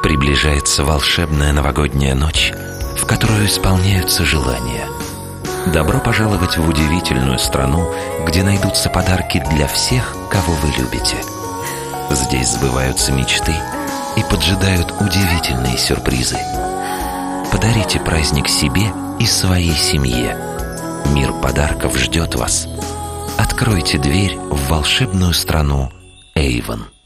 Приближается волшебная новогодняя ночь, в которую исполняются желания. Добро пожаловать в удивительную страну, где найдутся подарки для всех, кого вы любите. Здесь сбываются мечты и поджидают удивительные сюрпризы. Подарите праздник себе и своей семье. Мир подарков ждет вас. Откройте дверь в волшебную страну Эйвон.